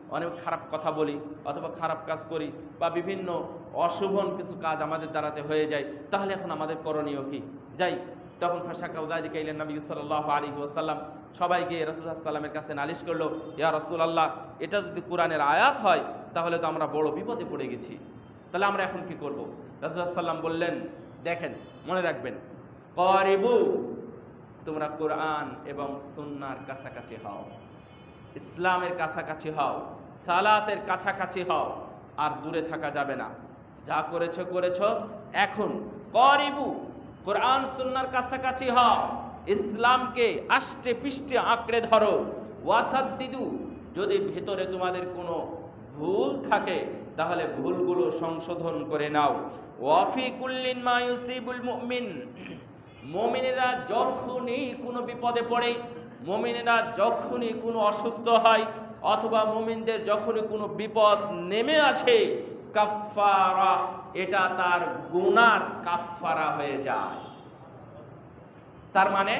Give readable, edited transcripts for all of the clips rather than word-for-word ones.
অনেক খারাপ কথা বলি অথবা খারাপ কাজ করি বা বিভিন্ন অশুভন কিছু কাজ আমাদের দ্বারাতে হয়ে যায়, তাহলে এখন আমাদের করণীয় কি? যাই তখন ফাশাকাউযালিকা ইলা নবী সাল্লাল্লাহু আলাইহি ওয়াসাল্লাম, সবাই গিয়ে রাসূলুল্লাহ সাল্লাল্লাহু আলাইহি ওয়াসাল্লামের কাছে নালিশ করলো, ইয়া রাসূলুল্লাহ, এটা যদি কোরআনের আয়াত হয় তাহলে তো আমরা বড় বিপদে পড়ে গেছি, তাহলে আমরা এখন কি করব? রাসূলুল্লাহ সাল্লাল্লাহু আলাইহি ওয়াসাল্লাম বললেন, দেখেন, মনে রাখবেন, করিবু, তোমরা কোরআন এবং সুন্নাহর কাছাকাছি হও, ইসলামের কাছাকাছি হও, সালাতের কাছাকাছি হও, আর দূরে থাকা যাবে না। যা করেছো করেছো, এখন করিবু, কোরআন সুন্নাহর কাছাকাছি হও, ইসলামকে আষ্টে পৃষ্ঠে আঁকড়ে ধরো, ওয়াসাদ্দিদু, যদি ভেতরে তোমাদের কোনো ভুল থাকে তাহলে ভুলগুলো সংশোধন করে নাও। ওয়াফি কুল্লিন মা ইউসিবুল মুমিন, মুমিনেরা যখনই কোনো বিপদে পড়ে, মুমিনেরা যখনই কোনো অসুস্থ হয়, অথবা মুমিনদের যখনই কোনো বিপদ নেমে আসে, কাফফারা, এটা তার গুনার কাফফারা হয়ে যায়। তার মানে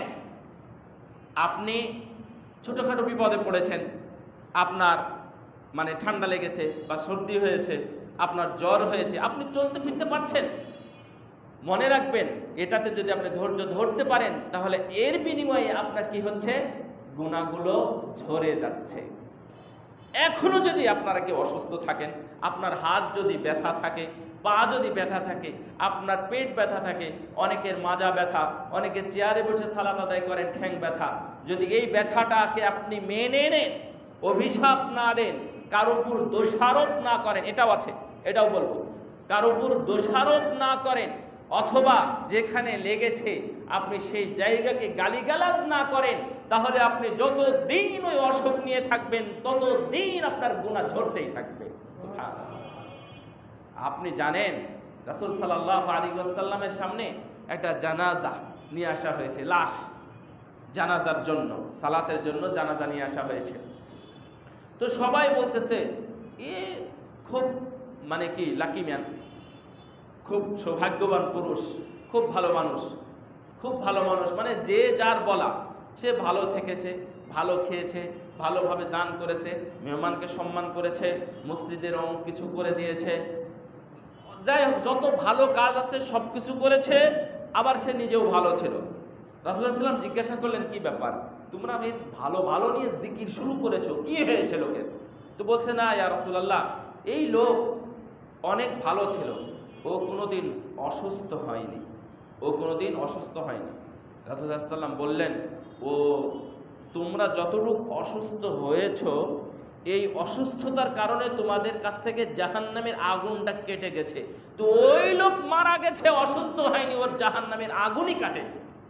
আপনি ছোটখাটো বিপদে পড়েছেন, আপনার মানে ঠান্ডা লেগেছে বা সর্দি হয়েছে, আপনার জ্বর হয়েছে, আপনি চলতে ফিরতে পারছেন, মনে রাখবেন, এটাতে যদি আপনি ধৈর্য ধরতে পারেন তাহলে এর বিনিময়ে আপনার কি হচ্ছে? গুনাহগুলো ঝরে যাচ্ছে। এখনো যদি আপনারা কেউ অসুস্থ থাকেন, আপনার হাত যদি ব্যথা থাকে, পা যদি ব্যথা থাকে, আপনার পেট ব্যথা থাকে, অনেকের মাজা ব্যথা, অনেকে চেয়ারে বসে সালাত আদায় করেন ঠ্যাং ব্যথা, যদি এই ব্যথাটাকে আপনি মেনে নেন, অভিশাপ না দেন, কারোর উপর দোষারোপ না করেন, এটাও আছে, এটাও বলবো, কারোর উপর দোষারোপ না করেন, অথবা যেখানে লেগেছে আপনি সেই জায়গাকে গালিগালাজ না করেন, তাহলে আপনি যতদিন ওই অসুখ নিয়ে থাকবেন ততদিন আপনার গুনাহ ঝরতেই থাকবে। সুবহানাল্লাহ। আপনি জানেন রাসূল সাল্লাল্লাহু আলাইহি ওয়াসাল্লামের সামনে একটা জানাজা নিয়ে আসা হয়েছে, লাশ, জানাজার জন্য, সালাতের জন্য জানাজা নিয়ে আসা হয়েছে। তো সবাই বলতেছে, এ খুব মানে কি লাকি ম্যান, খুব সৌভাগ্যবান পুরুষ, খুব ভালো মানুষ, খুব ভালো মানুষ, মানে যে যার বলা, সে ভালো থেকেছে, ভালো খেয়েছে, ভালোভাবে দান করেছে, মেহমানকে সম্মান করেছে, মসজিদের অনেক কিছু করে দিয়েছে, যাই হোক যত ভালো কাজ আছে সব কিছু করেছে, আবার সে নিজেও ভালো ছিল। রাসূলুল্লাহ সাল্লাল্লাহু আলাইহি ওয়াসাল্লাম জিজ্ঞাসা করলেন, কি ব্যাপার, তোমরা এই ভালো ভালো নিয়ে জিকির শুরু করেছো, কি হয়েছে লোকের? তো বলছে, না ইয়া রাসূলুল্লাহ, এই লোক অনেক ভালো ছিল, ও কোনোদিন অসুস্থ হয়নি, ও কোনোদিন অসুস্থ হয়নি। রাসূলুল্লাহ সাল্লাল্লাহু আলাইহি ওয়াসাল্লাম বললেন, ও তোমরা যতটুকু অসুস্থ হয়েছ, এই অসুস্থতার কারণে তোমাদের কাছ থেকে জাহান্নামের আগুনটা কেটে গেছে, তো ওই লোক মারা গেছে, অসুস্থ হয়নি, ওর জাহান্নামের আগুনই কাটে।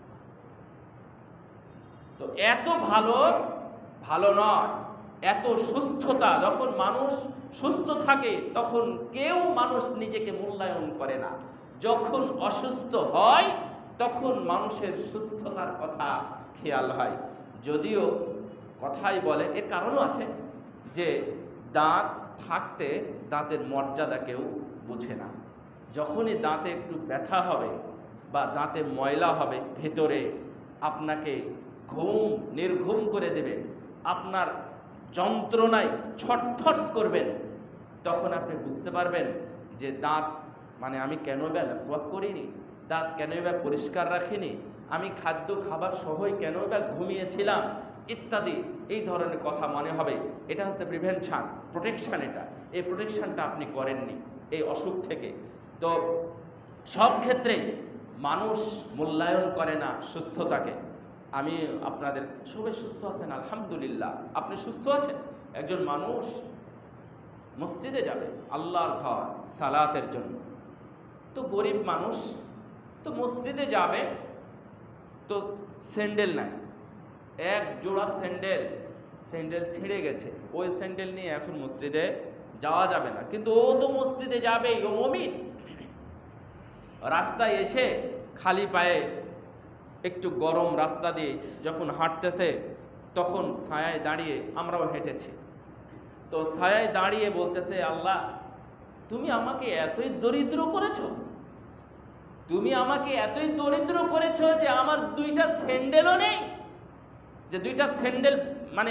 তো এত ভালো ভালো নয়, এত সুস্থতা, যখন মানুষ সুস্থ থাকে তখন কেউ মানুষ নিজেকে মূল্যায়ন করে না, যখন অসুস্থ হয় তখন মানুষের সুস্থতার কথা খেয়াল হয়। যদিও কথাই বলে, এর কারণও আছে যে দাঁত থাকতে দাঁতের মর্যাদা কেউ বুঝে না, যখনই দাঁতে একটু ব্যথা হবে বা দাঁতে ময়লা হবে ভেতরে, আপনাকে ঘুম নির্ঘুম করে দেবে, আপনার যন্ত্রণায় ছটফট করবেন, তখন আপনি বুঝতে পারবেন যে দাঁত মানে আমি কেন বা মেসওয়াক করিনি, দাঁত কেন বা পরিষ্কার রাখিনি, আমি খাদ্য খাবার সহই কেন বা ঘুমিয়েছিলাম ইত্যাদি, এই ধরনের কথা মনে হবে। এটা হচ্ছে প্রিভেনশন, প্রোটেকশন, এটা এই প্রোটেকশনটা আপনি করেননি এই অসুখ থেকে। তো সব ক্ষেত্রেই মানুষ মূল্যায়ন করে না সুস্থতাকে। আমি আপনাদের সবাই সুস্থ আছেন আলহামদুলিল্লাহ, আপনি সুস্থ আছেন। একজন মানুষ মসজিদে যাবে আল্লাহর ঘর সালাতের জন্য, তো গরিব মানুষ, তো মসজিদে যাবে, তো স্যান্ডেল নাই, এক জোড়া স্যান্ডেল ছিঁড়ে গেছে, ওই স্যান্ডেল নিয়ে এখন মসজিদে যাওয়া যাবে না, কিন্তু ও তো মসজিদে যাবে, ও মুমিন। রাস্তায় এসে খালি পায়ে একটু গরম রাস্তা দিয়ে যখন হাঁটতেছে, তখন ছায়ায় দাঁড়িয়ে, আমরাও হেঁটেছি, তো ছায়ায় দাঁড়িয়ে বলতেছে, আল্লাহ তুমি আমাকে এতই দরিদ্র করেছো, তুমি আমাকে এতই দরিদ্র করেছো যে আমার দুইটা স্যান্ডেলও নেই, যে দুইটা স্যান্ডেল মানে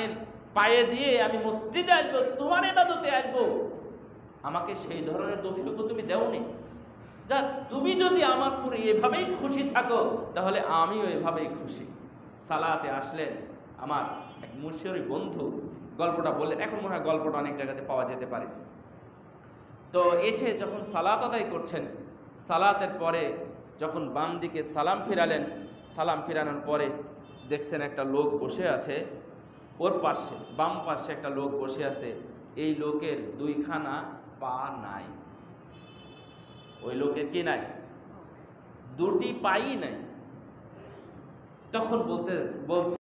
পায়ে দিয়ে আমি মসজিদে আসবো, তোমার ইবাদতে আসবো, আমাকে সেই ধরনের তৌফিকও তুমি দেওনি। যা তুমি যদি আমার পুরো এভাবেই খুশি থাকো তাহলে আমিও এভাবেই খুশি। সালাতে আসলেন, আমার এক মুশরিক বন্ধু গল্পটা বললেন, এখন মনে হয় গল্পটা অনেক জায়গাতে পাওয়া যেতে পারে। তো এসে যখন সালাত আদায় করছেন, সালাতের পরে যখন বাম দিকে সালাম ফিরালেন, সালাম ফিরানোর পরে দেখছেন একটা লোক বসে আছে, ওর পাশে বাম পাশে একটা লোক বসে আছে, এই লোকের দুইখানা পা নাই। ওই লোকের কি নাই? দুটি পাই নাই। তখন বলছে